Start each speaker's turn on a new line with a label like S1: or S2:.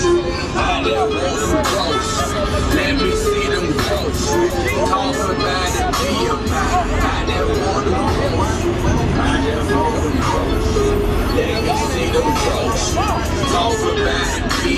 S1: I never want them ghosts. Let me see them ghosts. Talk about it, be about it. I never want them ghosts. I never want them ghosts. Let me see them ghosts. Talk about it, be